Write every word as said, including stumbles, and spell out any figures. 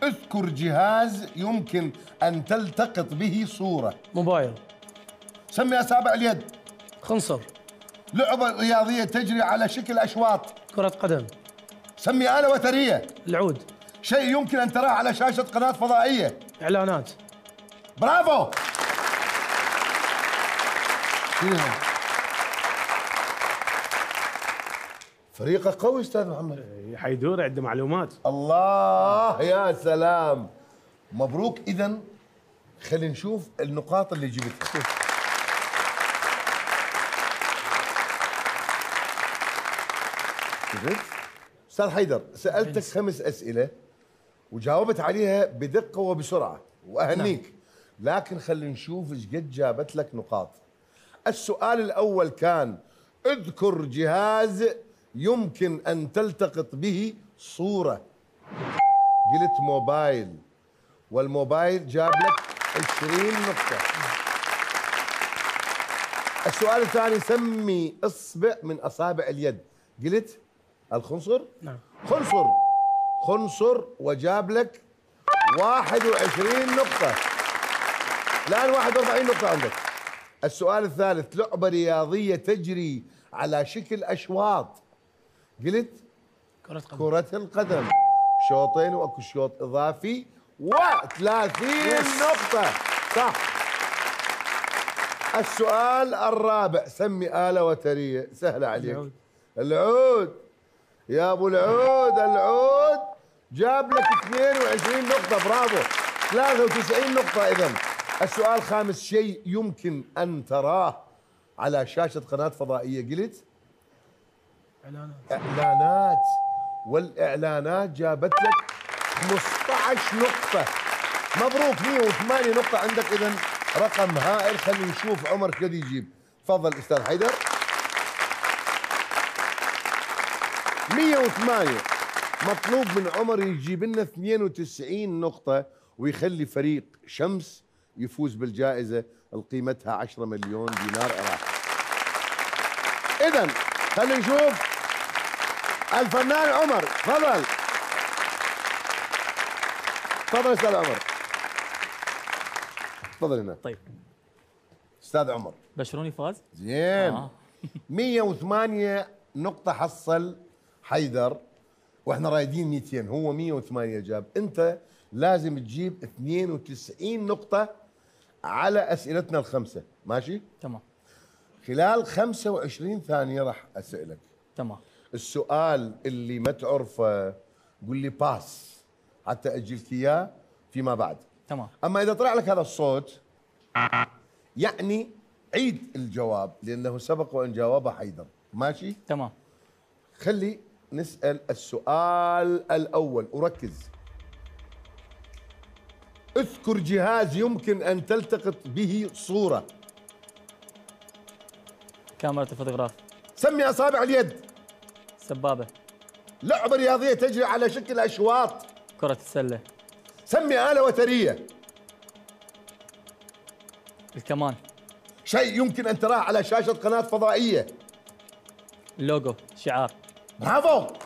اذكر جهاز يمكن أن تلتقط به صورة. موبايل. سمي أصابع اليد. خنصر. لعبة رياضية تجري على شكل أشواط. كرة قدم. سمي آلة وترية. العود. شيء يمكن أن تراه على شاشة قناة فضائية. إعلانات. برافو. فريقك قوي استاذ محمد. حيدور عنده معلومات. الله يا سلام، مبروك. اذا خلينا نشوف النقاط اللي جبتها. شفت استاذ حيدر، سالتك خمس اسئله وجاوبت عليها بدقه وبسرعه واهنيك، لكن خلينا نشوف ايش قد جابت لك نقاط. السؤال الاول كان اذكر جهاز يمكن أن تلتقط به صورة. قلت موبايل، والموبايل جاب لك عشرين نقطة. السؤال الثاني سمي إصبع من أصابع اليد. قلت الخنصر؟ نعم. خنصر خنصر وجاب لك واحد وعشرين نقطة. الآن واحد وأربعين نقطة عندك. السؤال الثالث لعبة رياضية تجري على شكل أشواط. قلت كرة قدم. كرة القدم، شوطين واكو شوط اضافي وثلاثين نقطة. صح. السؤال الرابع سمي آلة وترية. سهلة عليك. العود. العود يا ابو العود. العود جاب لك اثنين وعشرين نقطة. برافو. ثلاثة وتسعين نقطة. إذا السؤال الخامس شيء يمكن أن تراه على شاشة قناة فضائية. قلت إعلانات. إعلانات، والإعلانات جابت لك خمسة عشر نقطة. مبروك، مئة وثمانية نقطة عندك. إذا رقم هائل. خلينا نشوف عمر قد يجيب. تفضل أستاذ حيدر. مئة وثمانية. مطلوب من عمر يجيب لنا اثنين وتسعين نقطة ويخلي فريق شمس يفوز بالجائزة القيمتها عشرة مليون دينار عراقي. إذا خلينا نشوف الفنان عمر. تفضل. تفضل استاذ عمر. تفضل هنا. طيب استاذ عمر. بشروني فاز؟ زين. آه. مئة وثمانية نقطة حصل حيدر واحنا رايدين مئتين، هو مئة وثمانية جاب. انت لازم تجيب اثنين وتسعين نقطة على اسئلتنا الخمسة. ماشي؟ تمام. خلال خمسة وعشرين ثانية راح اسألك. تمام. السؤال اللي ما تعرفه قول لي باس حتى اجيلك اياه فيما بعد. تمام. اما اذا طلع لك هذا الصوت يعني عيد الجواب لانه سبق وان جاوبه حيدر. ماشي؟ تمام. خلي نسال السؤال الاول وركز. اذكر جهاز يمكن ان تلتقط به صوره. كاميرا الفوتوغراف. سمي اصابع اليد. سبابة. لعبه رياضيه تجري على شكل اشواط. كرة السلة. سمي آلة وترية. الكمان. شيء يمكن أن تراه على شاشة قناة فضائية. اللوجو. شعار. برافو.